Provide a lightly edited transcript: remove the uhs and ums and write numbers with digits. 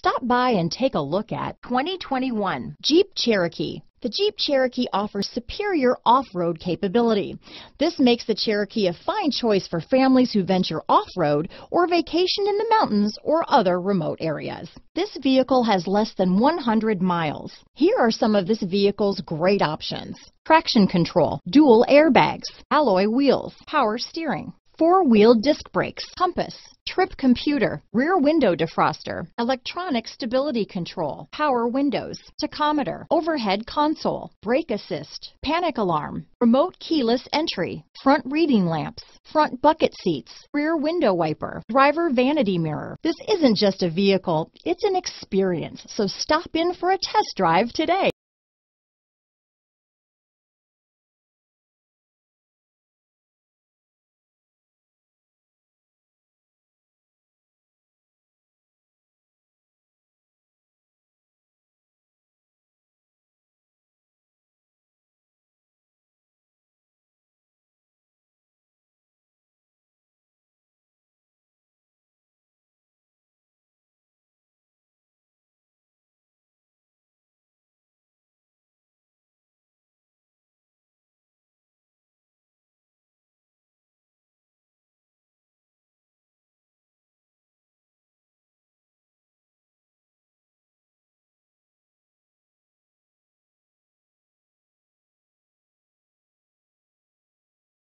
Stop by and take a look at 2021 Jeep Cherokee. The Jeep Cherokee offers superior off-road capability. This makes the Cherokee a fine choice for families who venture off-road or vacation in the mountains or other remote areas. This vehicle has less than 100 miles. Here are some of this vehicle's great options: traction control, dual airbags, alloy wheels, power steering, four-wheel disc brakes, compass, trip computer, rear window defroster, electronic stability control, power windows, tachometer, overhead console, brake assist, panic alarm, remote keyless entry, front reading lamps, front bucket seats, rear window wiper, driver vanity mirror. This isn't just a vehicle, it's an experience. So stop in for a test drive today.